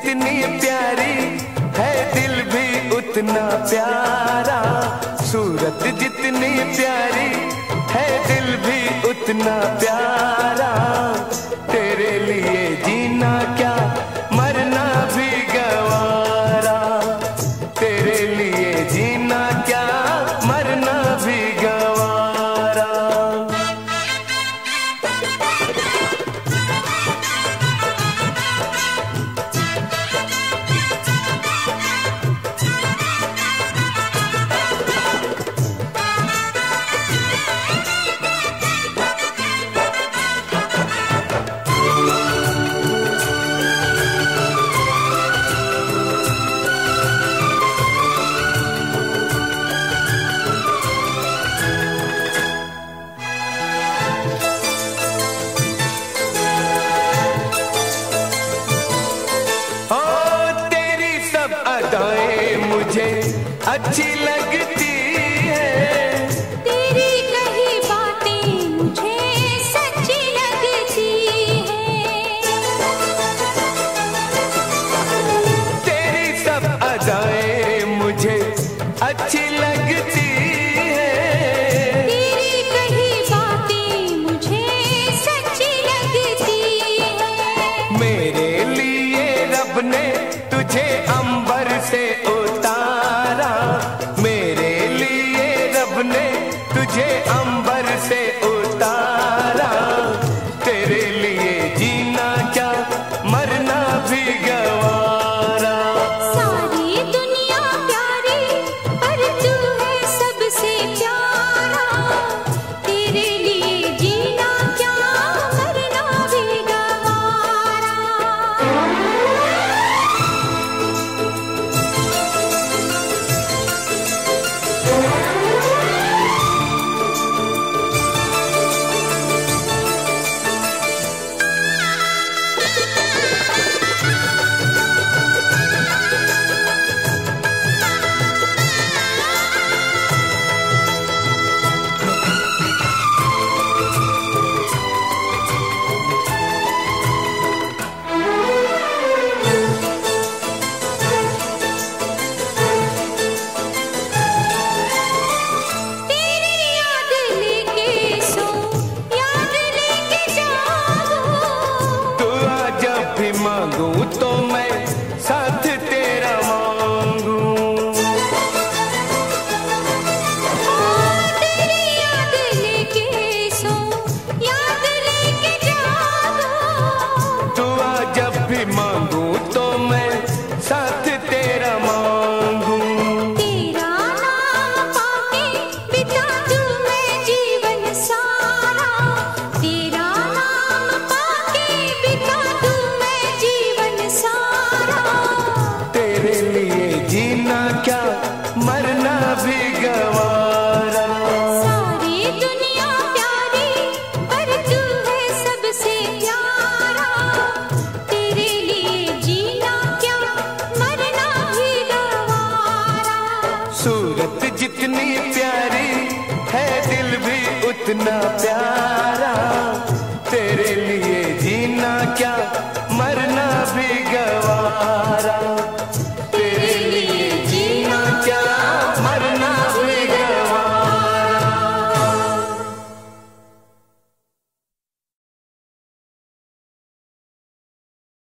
जितनी प्यारी है दिल भी उतना प्यारा। सूरत जितनी प्यारी है दिल भी उतना प्यारा। तेरे लिए जीना क्या मरना भी गवारा। तेरे लिए जीना क्या मरना भी गवारा। मुझे अच्छी लगती है। तेरी कही बातें मुझे सच्ची लगती है। तेरी सब अदाएं मुझे अच्छी लगती है। तेरी कही बातें मुझे सच्ची लगती है। मेरे लिए रब ने तुझे अंबर से उतारा। मेरे लिए रब ने तुझे अंबर से उतारा। तेरे लिए जीना क्या मरना भी गवारा। सारी दुनिया प्यारी पर तू है सबसे प्यारा। तेरे लिए जीना क्या मरना भी गवारा। मांगू तो मैं साथ तेरा मांगू। तेरी याद लेके सो याद लेके जागो। दुआ जब भी मांगू तो मैं साथ तेरा मांगू। तेरा नाम पाके बिता दूं मैं जीवन सारा। तेरा नाम पाके बिता दूं मैं जीवन सारा। तेरे लिए जीना क्या मरना भी गवारा। सारी दुनिया प्यारी पर तू है सबसे प्यारा। तेरे लिए जीना क्या मरना भी गवारा। सूरत जितनी प्यारी है दिल भी उतना प्यारा। तेरे लिए जीना क्या मरना भी गवारा।